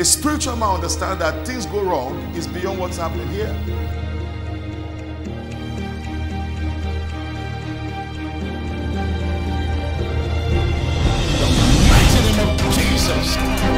A spiritual man understands that things go wrong is beyond what's happening here. The mighty name of Jesus.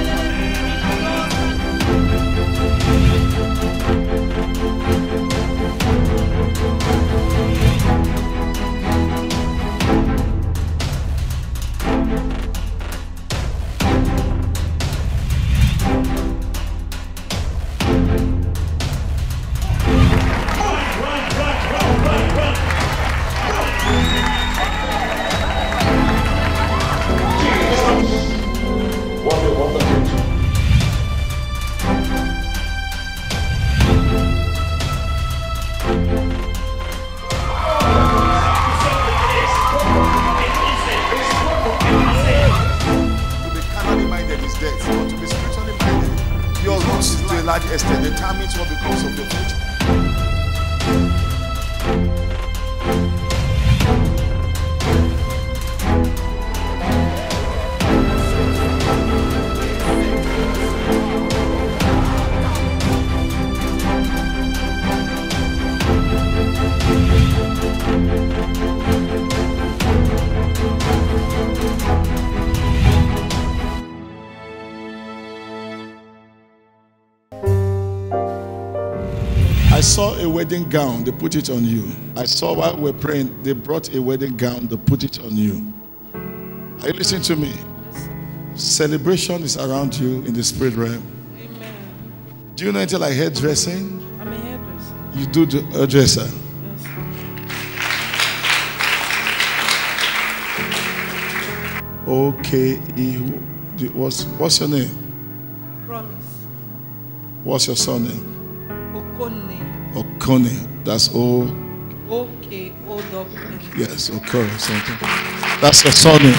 Extent determines what becomes of your future. I saw a wedding gown, they put it on you. I saw while we're praying, they brought a wedding gown, they put it on you. Are you listening to me? Celebration is around you in the spirit realm. Amen. Do you know anything like hairdressing? I'm a hairdresser. You do the hairdresser? Yes. Okay. What's your name? Promise. What's your surname? Okone. Okone. That's O. Okay. Yes, Okoh something. That's your surname.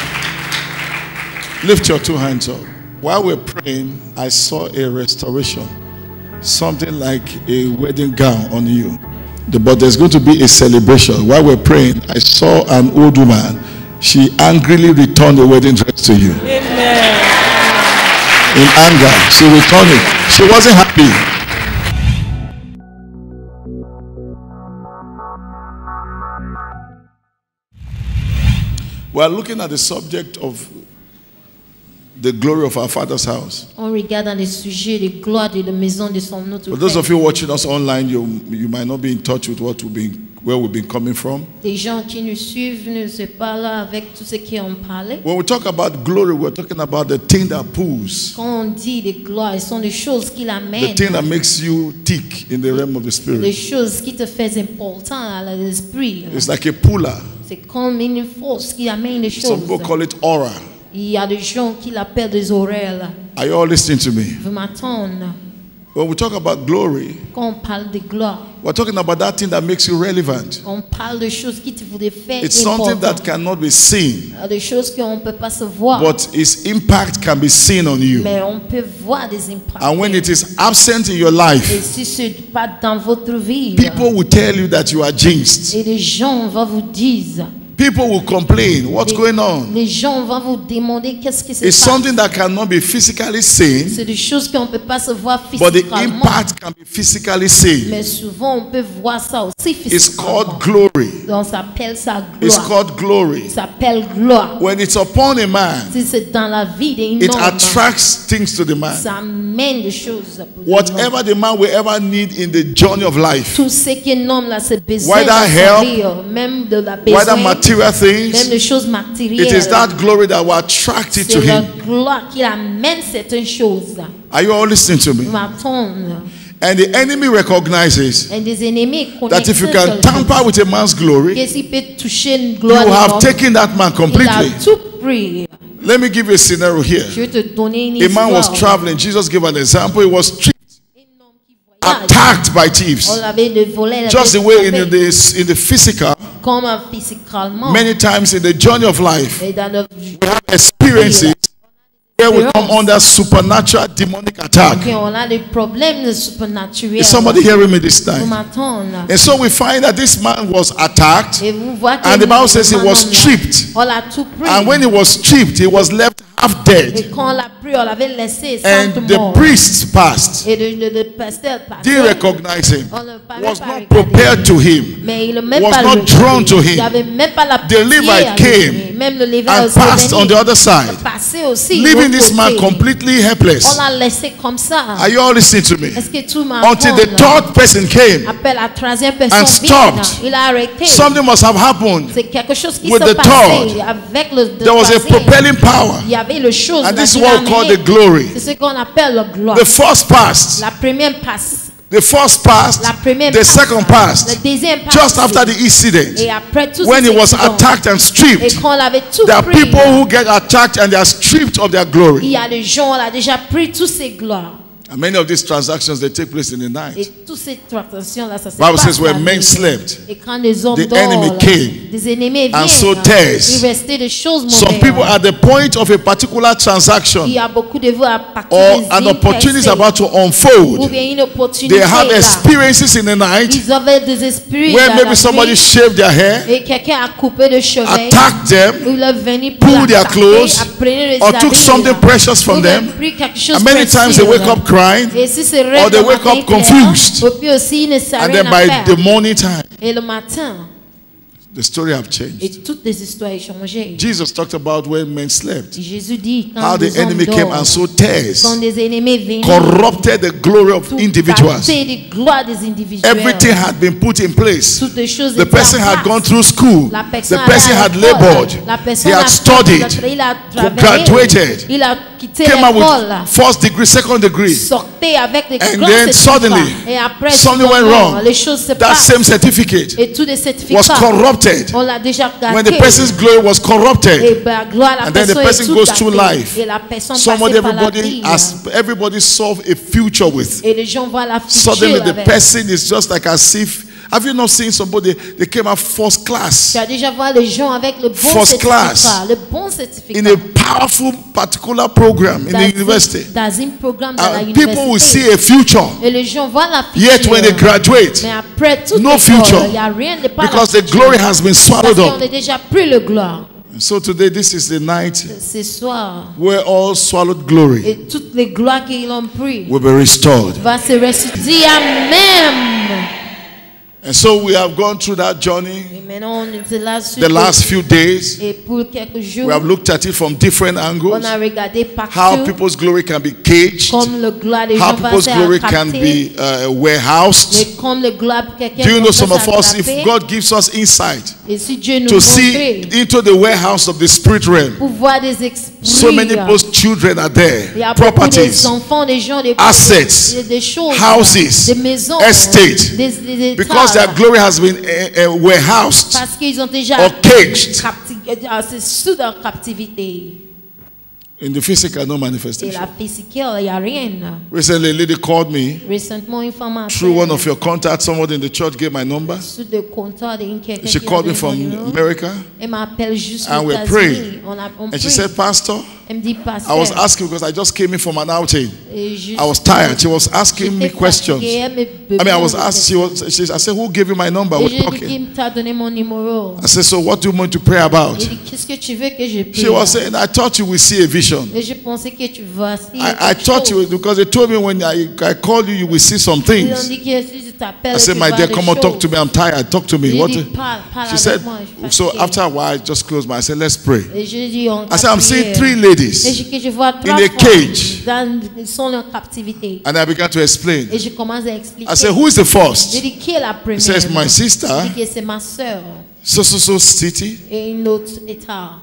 Lift your two hands up. While we're praying, I saw a restoration. Something like a wedding gown on you. But there's going to be a celebration. While we're praying, I saw an old woman. She angrily returned the wedding dress to you. Amen. In anger, she returned it. She wasn't happy. We are looking at the subject of the glory of our Father's house. On regarde dans les sujets de gloire de la maison de son notre For those Père. of you watching us online, you might not be in touch with where we've been coming from. Des gens qui nous suivent ne se parlent avec tout ce qui ont parlé. When we talk about glory, we're talking about the thing that pulls, Quand on dit de gloire, ce sont des choses qui the l'amènent. thing that makes you tick in the realm of the Des spirit. choses qui te font important à l'esprit. It's like a puller. C'est comme une force qui amène les Some choses. people call it aura. Il y a des gens qui l'appellent des oreilles. Are you all listening to me? Vous m'entendez? When we talk about glory, Quand on parle de gloire, we're talking about that thing that makes you relevant. on parle de choses qui te font des faits It's something that importants. cannot be seen, Des choses qu'on ne peut pas se voir. but its impact can be seen on you. Mais on peut voir des impacts. And when it is absent in your Et life, si ce n'est pas dans votre vie, people will tell you that you are jinxed. et les gens vont vous dire, People will complain, what's going on? les gens vont vous demander qu'est-ce qui se It's passe. something that cannot be physically seen, C'est des choses qu'on ne peut pas se voir but the physiquement. impact can be physically seen. Mais souvent on peut voir ça aussi It's physiquement. called glory. Donc ça s'appelle ça It's gloire. called glory. Ça s'appelle gloire. When it's upon a man, Si c'est dans la vie d'un it homme, attracts things to the man. ça amène des choses. Pour le Whatever the man will ever need in the journey of life, tout ce qu'un homme a ses besoins Whether dans sa help, vie, même de la whether besoin, material même things, les choses it matérielles. is that glory that will attract it to C'est la him. gloire qui amène certaines choses. Are you all listening to me? Nous m'attendons. And the enemy recognizes Et des ennemis that if you can tamper with a man's glory, que s'il peut toucher une you gloire de have l'homme, taken that man il a completely. tout pris. Let me give you a scenario here. Je vais te donner une A man was histoire. traveling. Jesus gave an example. He was Un homme qui voyage. attacked by thieves. On l'avait de voler. Just the way in the physical, Comme physiquement. many times in the journey of life, Et dans le we have experiences where we come under supernatural demonic attack. on a des problèmes supernaturels. Is somebody hearing me this Vous time? m'attendez. And so we find that this man was attacked, Et vous voyez que and the Bible says he le was man, stripped. on l'a tout pris. And when he was stripped, he was left half dead. Et quand on l'a pris, on l'avait laissé And sans the mort. priest passed. Et le pasteur Didn't passait. recognize him. On ne parlait Was pas not regarder. prepared to him. Mais il ne même Was pas not le drawn to Il him. n'avait même pas la The pitié Levite avec came lui. Même le Lévite and aussi passed venu. on the other side, Passé aussi. leaving de this l'autre man côté. completely On helpless. l'a laissé comme ça. Are you all listening to me? Est-ce que tout m'a Until the third person came, Après la troisième personne and stopped. il a arrêté. something must have happened. C'est quelque chose qui with s'est the passé third. avec le There was a troisième. propelling power. Il y avait le chose And là this is qui what l'a we call amené. the glory. C'est ce qu'on appelle la gloire. The first passed. La première passe. The first passed. La première The passe. second Le passed. deuxième passe. Just after the incident, Et après tout when he cet was incident, attacked and et stripped, quand on l'avait tout there are pris, people who get attacked and they are stripped of their il glory. y a des gens, on a déjà pris toutes ces gloires. And many of these transactions they take place in the Et night. toutes ces transactions là, ça se Bible passe says when la men nuit. slept, Et quand les hommes the dorment, enemy came des ennemis and viennent. so tears. Il restait des choses mauvaises. Some people at the point of a particular Il transaction y a beaucoup de vous à partir or des an îles opportunity is percées, about to ou unfold, bien une opportunité they have là. experiences in the night Ils avaient des esprits where dans maybe la somebody nuit, shaved their hair, et quelqu'un a coupé le cheveu, attacked them, ou il est venu pulled their l'attaquer, clothes, a pris les or took habits, something precious from ou bien them. pris quelque chose And many précieux, times they wake là. up crying, Et si c'est or they wake up confused. et puis aussi il ne sait and rien then à by faire. the morning time, Et le matin, the story have et changed. toutes les histoires ont changé. Jesus talked about when men slept, Jésus dit quand how the les hommes enemy came dorment, and so tears, quand des ennemis viennent, corrupted the glory of tout individuals. bâtit les gloires des individuels. Everything had been put in place. Toutes les choses The étaient person en had place. gone through school. La The personne person allait à had l'école. labored. La He personne had a studied. il a graduated, travaillé. Il a quitté Came out l'école. with first degree, second degree. Sortait avec des And grands then certificats. suddenly, Et après, something went soudainement, wrong. les choses se That passent. same certificate Et tous les was certificats, corrupted. on l'a déjà When the gâté. person's glory was Et corrupted, ben, la gloire, la and then the personne person est toute goes through gâtée. life. Et la personne somebody passée par la everybody vie. has everybody solve a future with. Et les gens voient la future Suddenly the avec. person is just like as if, have you not seen somebody, they came out first class Tu as déjà vu les gens avec le bon First certificat. class. Le bon certificat. in a powerful particular program in the university. Dans un programme de la And people will see université. a future. Et les gens voient la future. Yet when they graduate, Mais après tout no future. il n'y a rien de pas because la the future. glory has been Parce swallowed qu'on up. a déjà pris le gloire. So today, this is the night Ce soir, where all swallowed glory et toutes les gloires qu'ils ont pris will be restored. va se ressusciter. Amen. And so we have gone through that journey Et maintenant, on était là sur the last few days. et pour quelques jours, We have looked at it from different angles. on a regardé How partout people's glory can be caged. comme le gloire des How gens va people's se glory can capter. be warehoused. Mais comme le gloire de quelqu'un Do you know va some of us, if s'attraper, God gives us insight et si Dieu nous to see montre into the warehouse of the spirit realm, pour voir des esprits, so many people's children are il y there, a beaucoup properties, des enfants, des gens, des assets, des choses, houses, des maisons, estate, des because their états, glory has been warehoused parce qu'ils ont déjà or caged. c'est sous leur captivité. In the physical, no Et manifestation. la physique, il n'y a rien. Recently, a lady called me Récemment, une femme a through one of your contacts. Someone in the church gave my number. sous le compteur de quelqu'un She qui called a me donné from mon numéro. America, Elle m'appelle juste and aux we're États-Unis. praying. On and she prie. said, "Pastor, Elle me dit, I pasteur, was asking because I just came in from an outing. et juste- I was tired. She was asking me j'étais questions. fatiguée, elle me I mean, I was asked. I said, "Who gave you my number? Et We're j'ai dit, talking." qui t'a donné mon numéro? I said, "So what do you want to pray about?" J'ai dit, qu'est-ce que tu veux que je prie? She was saying, "I thought you would see a vision. Et je pensais que tu vas. I thought you would, because they told me when I called you, you will see some Ils things." ont dit que si je t'appelle, I said, tu "My vois dear, des come on, talk to choses. me. I'm tired. Talk to me." J'ai What? dit, parle She said. avec moi, je suis So fatiguée. after a while, I just closed my. I said, "Let's pray." Et je dis, on I said, "I'm seeing prière. 3 ladies," Et que je vois trois in a femmes cage. ils sont en captivité. and I began to explain. Et je commence à expliquer. I said, "Who is the first?" J'ai dit, qui est la première? He says, "My sister, J'ai dit que c'est ma soeur. so city Et une autre état.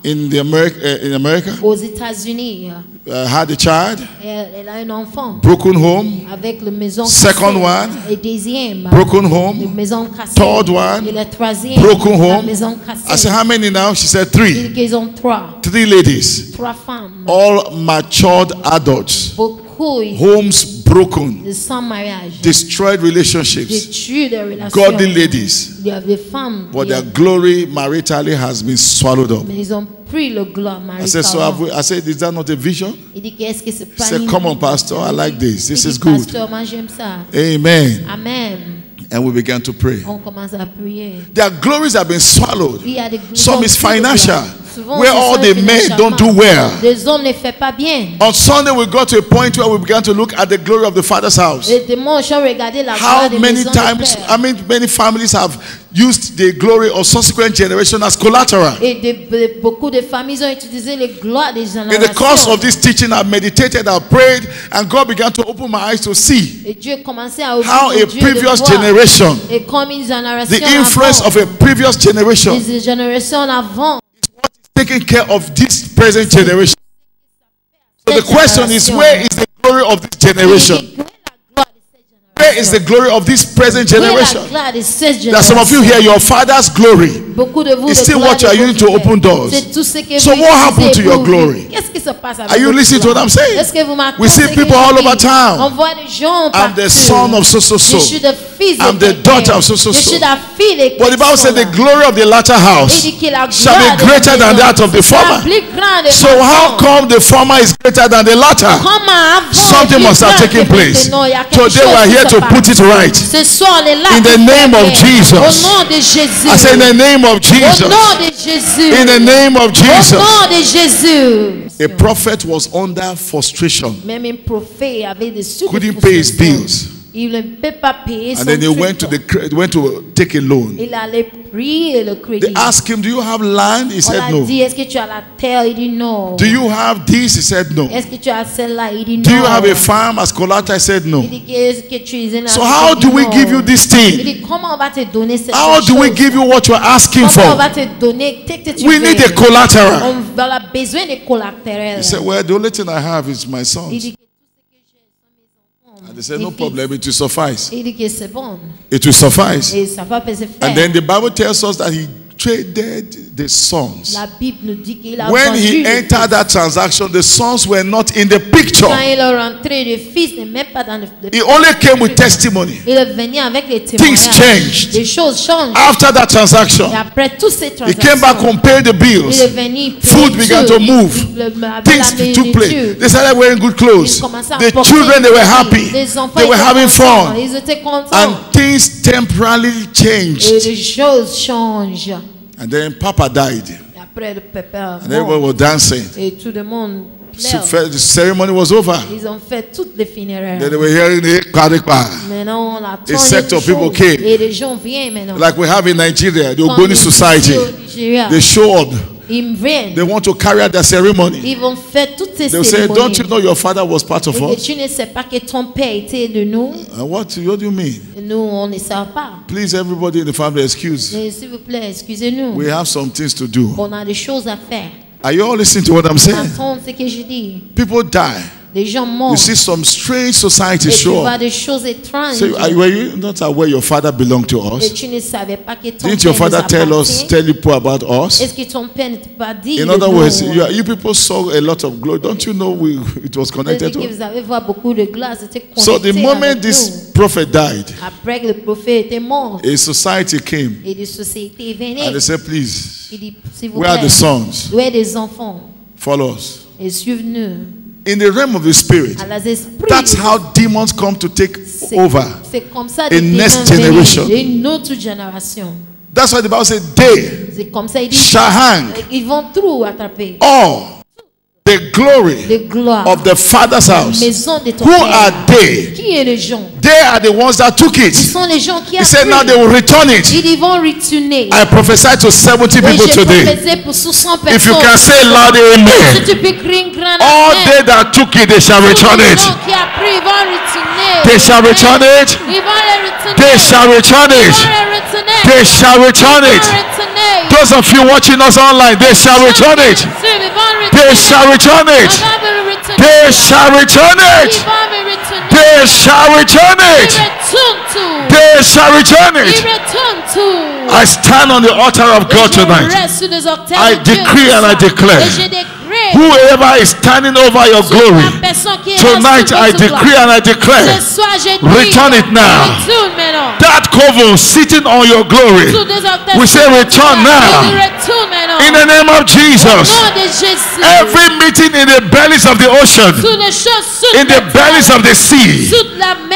in America, Aux États-Unis. had a child, Elle a un enfant. broken home, Avec la maison Second cassée. one, Et deuxième. broken La home, maison cassée. third one, Et la troisième. broken La home. maison I cassée. said, "How many now?" She said, J'ai 3. dit qu'ils ont 3 ladies, trois femmes. all matured adults, Beaucoup homes broken, de sans mariage. destroyed relationships, Détruit des relations. godly ladies, Il y a des femmes. but their glory maritally has been swallowed up. Mais ils ont pris le gloire I said, maritalement. I said, "Is that not a vision?" Il dit qu'est-ce que c'est He pas said, une- "Come on, Pastor, I like this. This Il is dit, good." Pasteur, moi j'aime ça. Amen. Amen. And we began to pray. On commence à prier. Their glories have been swallowed. Il y a des Some is ils ont pris le financial. gloire. Souvent, where ce all sont les the men don't do financièrement. well. Les hommes ne font pas bien. On Sunday, we got to a point where we began to look at the glory of the Father's house. Et dimanche, on regardait la gloire How des many maisons de times, père. many families have used the glory of subsequent generation as collateral. Et beaucoup de familles ont utilisé les gloires des In the course générations. of this teaching, I've meditated, I've prayed, and God began to open my eyes to see Et Dieu commençait à how ouvrir a Dieu previous de voir. generation, Et comme une génération the influence avant, of a previous generation, les générations avant, taking care of this present generation. So the question is, where is the glory of this generation? Where is the glory of this present generation? There are some of you here, your father's glory is still what you are using to open doors. So what happened to your glory? Are you listening to what I'm saying? We see people all over town. I'm the son of so. I'm the daughter of so. But the Bible said the glory of the latter house shall be greater than that of the former. So how come the former is greater than the latter? Something must have taken place. Today we are here to put it right. In the name of Jesus. I say in the name of Jesus. In the name of Jesus. A prophet was under frustration. Couldn't pay his bills. Il ne peut pas payer And then they went to take a loan. Il allait prier le crédit. They asked him, do you have land? He On said a no. dit, est-ce que tu as la terre? Il dit non. Do you have this? He said no. Est-ce que tu as celle-là? Il dit non. Do you have a farm as collateral? I said no. Il dit, est-ce que tu es So how do we give you this Il thing? dit, comment on va te donner cette How do we chose? give you what you're asking Comment on for? va te donner? Qu'est-ce que tu We veux? need a collateral. On a besoin de collatéral. He said, well, the only thing I have is my Il sons. dit que tout ce que j'ai sont mes enfants. And they said, mes no fils. problem, it will suffice. Il dit que c'est bon. It will suffice. Et ça va se faire. And then the Bible tells us that he traded the sons. La Bible nous dit qu'il a When vendu he les entered that transaction, the sons were not in the picture. Quand il est rentré, le fils n'est même pas dans le He only came with testimony. Il est venu avec les témoignages. Things changed. Les choses changent. After that transaction, Et après toutes ces he transactions, came back home, paid the il bills. est venu Food began to move. Things took place. They started wearing good clothes. The children, they were happy. They were having fun. Ils étaient contents. And things temporarily Et changed. les choses changent. And then Papa died. Et après le papa And everybody was dancing. et tout le monde So pleure. the ceremony was over. Ils ont fait toutes les funérailles. Then they were hearing the Kadikpa. Maintenant, on attend A sect of people came. Et les gens viennent maintenant. Like we have in Nigeria, the Quand Ogboni ils Society. sont au Nigeria, They showed. ils viennent. They want to carry out their ceremony. Ils vont faire toutes ces They'll say, cérémonies. don't you know your father was part of Et que us? tu ne sais pas que ton père était de nous. What do you mean? Nous, on ne sait pas. Please, everybody in the family, excuse. Mais s'il vous plaît, excusez-nous. We have some things to do. On a des choses à faire. Are you all listening to what I'm On saying? attend ce que je dis. People die. Les gens You meurent. see some strange Et societies tu show vois up. des choses étranges. So, were you not aware your father belonged to Et us? tu ne savais pas que ton Didn't your père nous father appartient. tell you about us? Est-ce que ton père ne t'a pas dit In de other nous? words, you people saw a lot of glory. Don't you know it was Je connected dis to que us? vous avez vu beaucoup de glace. C'était So the connecté moment avec this nous. prophet died, Après que le prophète était mort, a society came et des sociétés and they venaient. said, please, Il dit, s'il vous where are plaît, the sons? où est des enfants? Follow us. Et suivez-nous. In the realm of the spirit, À les esprits. that's how demons come to take C'est- over. C'est comme ça A des next démons generation. viennent d'une autre génération. That's why the Bible said, they C'est comme ça, il dit, shall hang ils vont tout attraper. all the glory De gloire. of the Father's house. Maison de ton Who père. are they? Qui est les gens? They are the ones that took Ils it. sont les gens qui He said, now they will return it. Ils vont retourner. I prophesy to 70 Et people j'ai today. prophétisé pour 600 If you personnes. can say loud Si amen. tu peux crier un grand All amen. they that took it, they shall return Tous les it. gens qui a pris, ils vont retourner. They shall return it. Ils vont les retourner. They shall return Ils it. vont les retourner. They shall return Ils vont it. retourner. Those of you watching us online, they shall return it. Ils vont They retourner. shall return Ils it. vont me retourner. They shall return Ils it. vont me retourner. They shall return Ils it. retournent tout. They shall return Ils it. retournent tout. I stand on the altar of God Et je tonight. reste sur les autels I de Dieu decree ce and I soir. declare. Et je décrée. Whoever is standing over your glory, La personne qui est tonight là, I sous votre decree and I declare, Ce soir, je dis, return it now. Retourne maintenant. that coven sitting on your glory, Sous des autels we say return Je dis, now. retourne maintenant. In the name of Au Jesus. nom de Jésus. Every meeting in the bellies of the ocean, Sous les choses, sous in the bellies of the sea, sous la mer, là.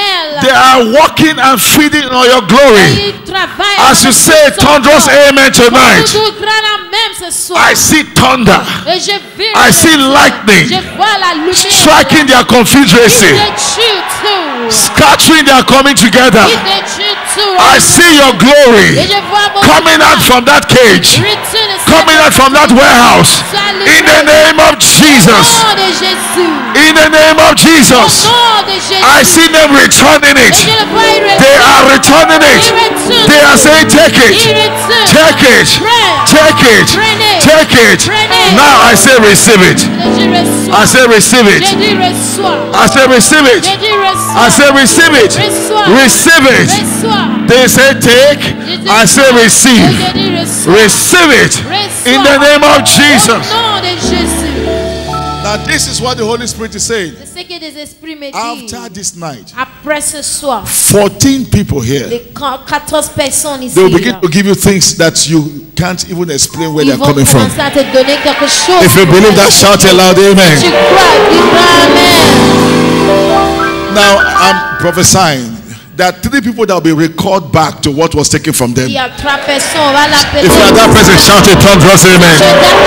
They are walking and feeding on your glory. Ils travaillent As you avec say son thunderous corps. amen tonight, Tout grand amen ce soir. I see thunder. Et je vis I see lightning Je vois la lumière. striking their confederacy, scattering their coming together. I see your glory coming out from that cage, coming out from that warehouse. In the name of Jesus. In the name of Jesus. I see them returning it. They are returning it. They are saying, take it. Take it. Take it. Take it. Now I say receive it. I say receive it. I say receive it. I say receive it. Receive it. They say take. I say receive. Receive it. In the name of Jesus. Now this is what the Holy Spirit is saying. After this night, 14 people here, they will begin to give you things that you can't even explain where they're coming from. If you believe that, shout aloud, amen. Now I'm prophesying that 3 people that will be recalled back to what was taken from them. If you are that person, shout a thunderous amen.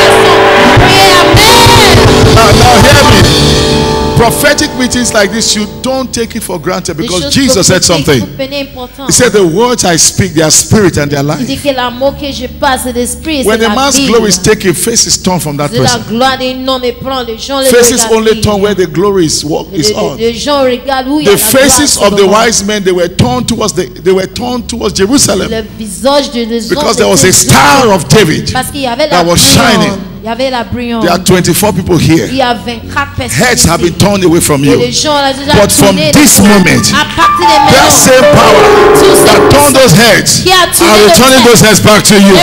Now hear me. Prophetic meetings like this, you don't take it for granted, because Jesus said something. He said, the words I speak, they are spirit and they are life. When a man's glory is taken, faces turn from that person. Faces only turn where the glory is on. The faces of the wise men, they were turned towards Jerusalem, because there was a star of David that was shining. There are 24 people here. Heads have been turned away from you. But from this moment, that same power that turned those heads are returning those heads back to you.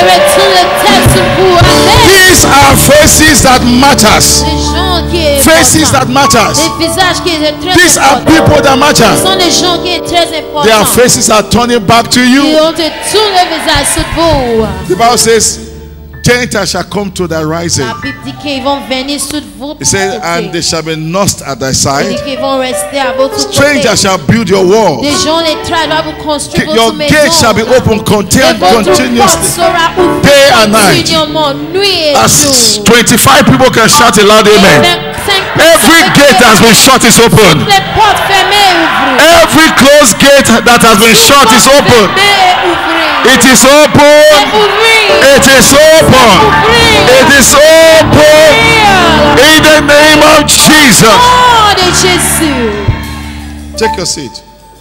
These are faces that matters. Faces that matters. These are people that matter. Their faces are turning back to you. The Bible says, Gentiles shall come to thy rising. He said, and they shall be nursed at thy side. Strangers shall build your walls. Your gates shall be open continuously, day and night. As 25 people can shout a loud amen. Every gate that has been shut is open. Every closed gate that has been shut is open. It is open. It is open. It is open. In the name of Jesus. Take your seat.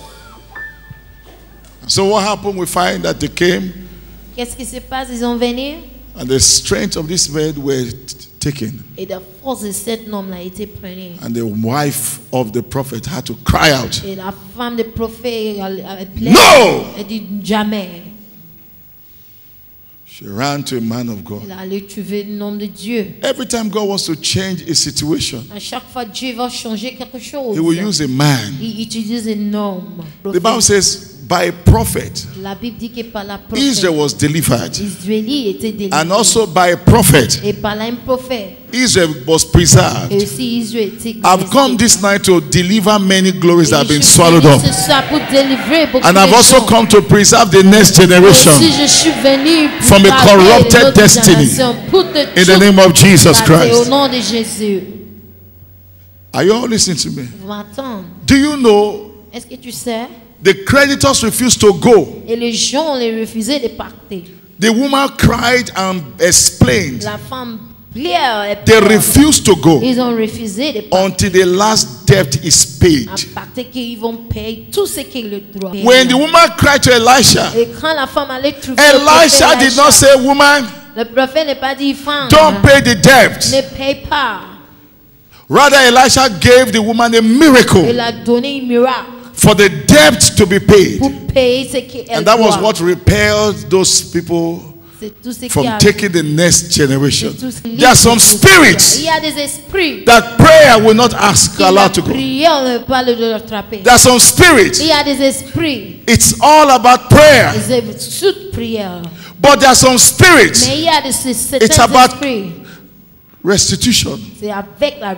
So what happened? We find that they came. Qu'est-ce qui se passe? Ils ont venu. And the strength of this man were taken. Et la force de cet homme-là a été prise. And the wife of the prophet had to cry out. Et la femme du prophète a pleuré. No! Elle dit jamais. She ran to a man of God. Elle allait trouver le nom de Dieu. Every time God wants to change a situation, À chaque fois Dieu va changer quelque chose, He will use a man. il utilise un homme. The Bible says, by a prophet, La Bible dit que par la prophète, Israel was delivered. Israël était délivré. And also by a prophet, Et par là un prophète. Israel was preserved. Et aussi Israël était I've come this night to deliver many glories that have been Et je swallowed suis up. venu ce soir pour délivrer beaucoup And de I've also gens. come to preserve the next generation Aussi, je suis venu pour from a garder corrupted notre destiny. génération pour de In the tout name of Jesus garder au Christ. nom de Jésus. Are you all listening to me? Vous m'entendez? Do you know Est-ce que tu sais? the creditors refused to go? Et les gens les refusaient de partir. The woman cried and explained. La femme pleurait. They refused to go Ils ont refusé de partir. until the last debt is paid. À partir qu'ils vont payer tout ce qu'ils le doivent. When the woman cried to Elisha, Et quand la femme allait trouver Elisha did not say, woman, le prophète n'est pas dit, femme, don't pay the debt. ne paye pas. Rather, Elisha gave the woman a miracle Il a donné un miracle for the debt to be paid. pour payer ce qu'elle And that was doit. what repelled those people C'est tout ce qui from a- taking the next generation. c'est tout ce qui- There are some Il spirits y a des esprits that prayer will not ask qui la allowed to go. prière ne peut pas le attraper. There are some spirits. Il y a des esprits, It's all about prayer. c'est toute prière. But there are some spirits. Mais il y a des It's certains about esprits, restitution. c'est avec la ressuscitation. là. Are you all listening to me? Vous m'entendez? Are you all listening to me? Vous m'entendez? Are you all listening to me? Vous m'entendez?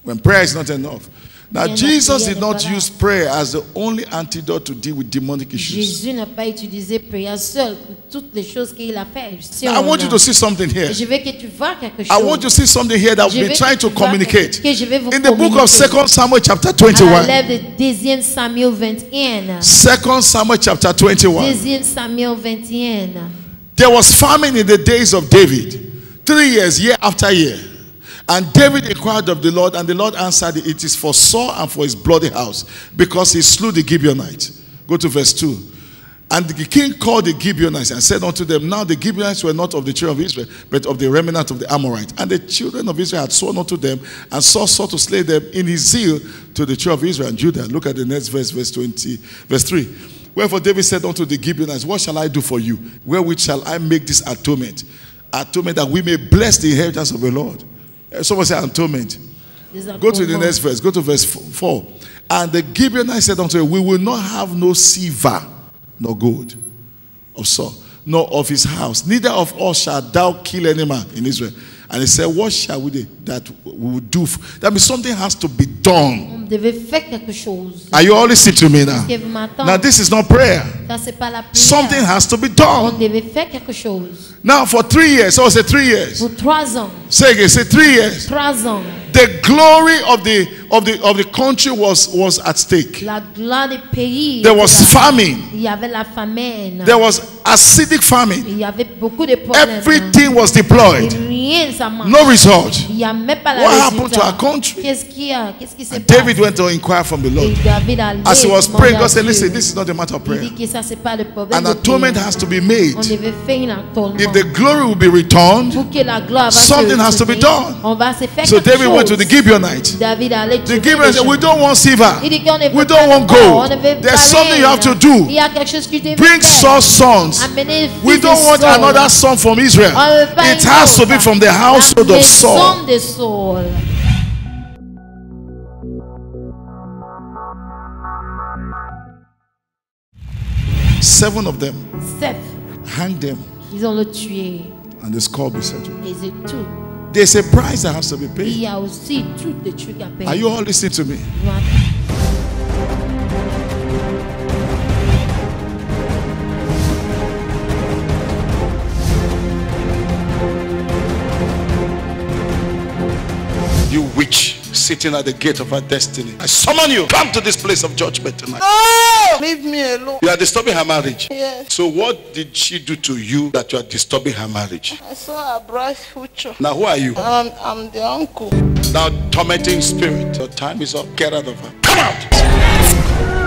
When prayer is not enough. Now, Bien, Jesus la did prière not n'est pas là. use prayer as the only antidote to deal with demonic issues. Jésus n'a pas utilisé prière seul pour toutes les choses qu'il a fait. Si Now, I on want you a- to see something here. Et je veux que tu vois quelque chose. I want you to see something here that Je we've veux been que trying to tu vois communicate. que je vais vous In the book of communiquer. 2 Samuel chapter À la 21. lèvre de 2 Samuel 21. 2 Samuel chapter 21. 2 Samuel 21. There was famine in the days of David, 3 years, year after year. And David inquired of the Lord, and the Lord answered, it is for Saul and for his bloody house, because he slew the Gibeonites. Go to verse 2. And the king called the Gibeonites and said unto them, now the Gibeonites were not of the children of Israel, but of the remnant of the Amorites. And the children of Israel had sworn unto them, and Saul sought to slay them in his zeal to the children of Israel and Judah. Look at the next verse, verse 3. Wherefore David said unto the Gibeonites, what shall I do for you? Wherewith shall I make this atonement? Atonement that we may bless the inheritance of the Lord. Someone say atonement. Go to the next verse. Go to verse 4. And the Gibeonites said unto him, we will not have no silver nor gold of Saul, nor of his house. Neither of us shalt thou kill any man in Israel. And he said, what shall we do that we will do? That means something has to be done. On devait faire quelque chose. Are you all listening to me now? Est-ce que vous m'entendez? Now this is not prayer. Ça, c'est pas la prière. Something has to be On done. devait faire quelque chose. Now for 3 years. So say 3 years. Pour 3 ans. Say again, say 3 years. 3 ans. The glory of the country was at stake. La gloire des pays. There was famine. Il y avait la famine. There was acidic famine. Il y avait beaucoup de problèmes. Everything was deployed. Rien ça marche. No result. Il n'y a même pas la What résultat. happened to our country? Qu'est-ce qu'il y a? Qu'est-ce qui s'est And passé? David went to inquire from the Lord. Et David allait As he was demander praying, à God said, Dieu. listen, this is not a matter of Il prayer. dit que ça c'est pas le problème An de atonement prière. has to be made. On devait faire un atonement. If the glory will be returned, Pour que la gloire va something se has to be retourner, done. on va se faire So quelque David chose. went to the Gibeonites. David allait The trouver Gibeonites des said, we gens. don't want silver. Il dit qu'on ne veut We pas don't de want corps, on gold. ne veut There's pas something you rien. have to do. Il y a quelque chose que tu devais Bring faire. Saul's sons. Amenez le We fils de don't want Saul. another son from Israel. On ne veut pas It une has to autre. be from the household La of Saul. maison de Saul. Seven of them 7. hanged them, Ils ont le tué. and the score be settled. Et c'est tout. There's a price that has to be Il paid. y a aussi tout de trucs à payer. Are you all listening to me? You witch sitting at the gate of our destiny, I summon you. Come to this place of judgment tonight. No! Leave me alone. You are disturbing her marriage. Yes. So what did she do to you that you are disturbing her marriage? I saw a bright future. Now who are you? I'm the uncle. Now tormenting spirit. Your time is up. Get out of her. Come out.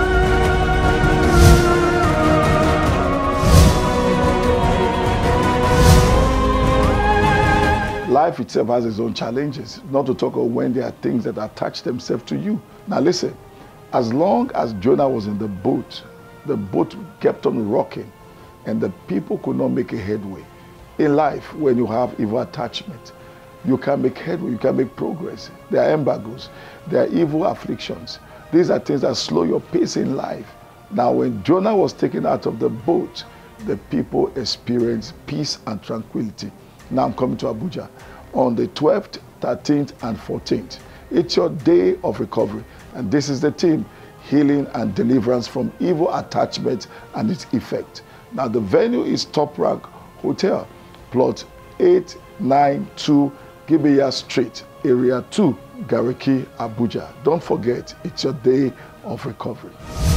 Life itself has its own challenges, not to talk of when there are things that attach themselves to you. Now listen, as long as Jonah was in the boat kept on rocking and the people could not make a headway. In life, when you have evil attachment, you can make headway, you can make progress. There are embargoes, there are evil afflictions. These are things that slow your pace in life. Now when Jonah was taken out of the boat, the people experienced peace and tranquility. Now I'm coming to Abuja on the 12th, 13th, and 14th. It's your day of recovery. And this is the team, healing and deliverance from evil attachment and its effect. Now the venue is Top Rank Hotel, plot 892 Gibeya Street, area 2, Gariki, Abuja. Don't forget, it's your day of recovery.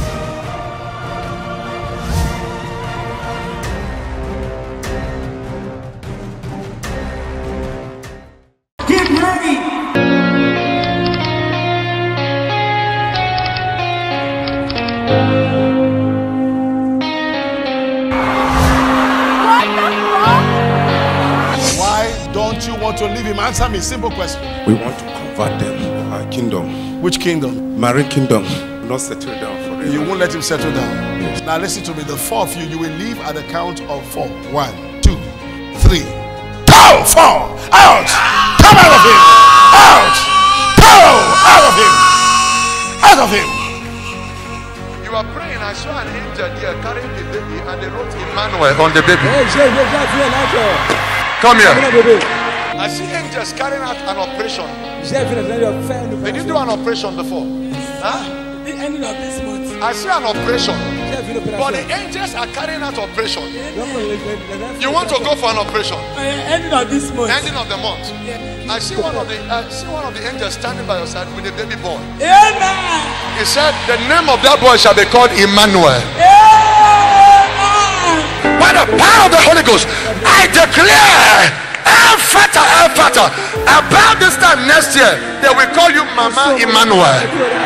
Get ready! Why don't you want to leave him? Answer me, simple question. We want to convert them, our kingdom, Which kingdom? marine kingdom, not settle down forever. You won't let him settle down. Yes. Now listen to me. The four of you, you will leave at the count of 4. 1, 2, 3. Go! 4! Out! Come out of him! Out! Go! Out of him! Out of him! You are praying, I saw an angel there carrying the baby and they wrote Emmanuel on the baby. Come here. I see angels carrying out an operation. J'ai vu les gens faire une Did you do an operation before? Huh? The ending of this month. I see an operation. J'ai vu l'opération. But the angels are carrying out operation. You want to go for an operation? Ending of this month. Ending of the month. I see one of the angels standing by your side with a baby boy. Amen. He said, the name of that boy shall be called Emmanuel. Amen. By the power of the Holy Ghost, I declare, Elfata, about this time next year, they will call you Mama Emmanuel.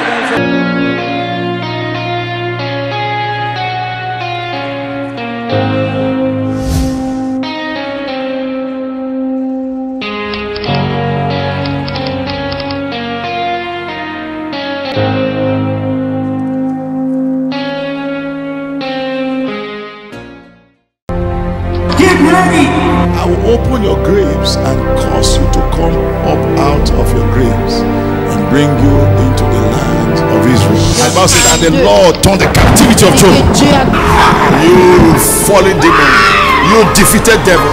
Get ready. I will open your graves and cause you to come up out of your graves and bring you into the land of Israel. And the Bible says, and the Lord turned the captivity of Job. You fallen demon, you defeated devil,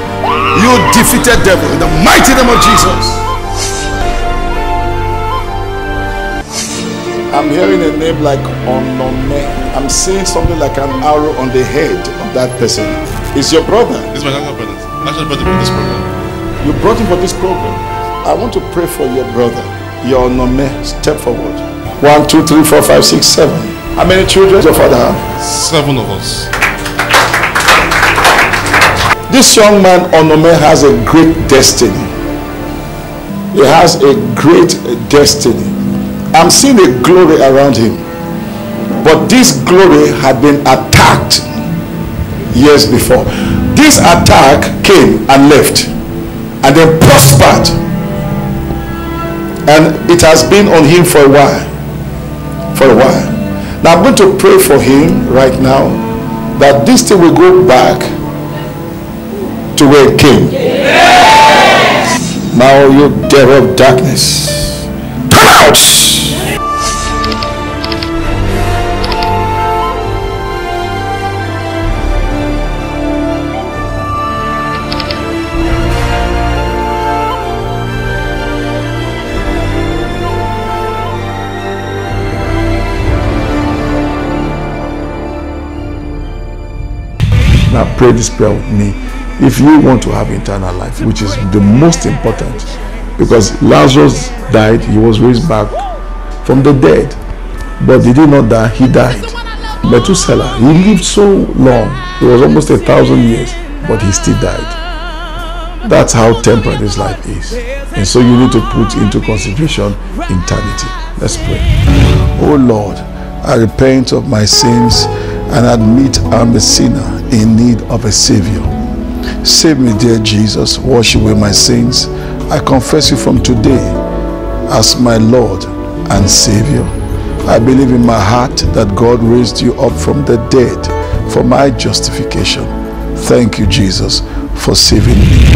in the mighty name of Jesus. I'm hearing a name like Onome. I'm seeing something like an arrow on the head of that person. It's your brother. This is my younger brother. I actually brought him for this program. You brought him for this program. I want to pray for your brother. Your Onome. Step forward. 1, 2, 3, 4, 5, 6, 7. How many children does your father have? 7 of us. This young man Onome has a great destiny. He has a great destiny. I'm seeing a glory around him. But this glory had been attacked years before. This attack came and left and then prospered, and it has been on him for a while. Now I'm going to pray for him right now that this thing will go back to where it came. Now you devil of darkness, come out. Now pray this prayer with me. If you want to have eternal life, which is the most important, because Lazarus died, he was raised back from the dead, but he did not die, he died. Methuselah, he lived so long, it was almost 1,000 years, but he still died. That's how temporary this life is. And so you need to put into consideration eternity. Let's pray. Oh Lord, I repent of my sins and admit I'm a sinner in need of a Savior. Save me, dear Jesus. Wash away my sins. I confess you from today as my Lord and Savior. I believe in my heart that God raised you up from the dead for my justification. Thank you, Jesus, for saving me.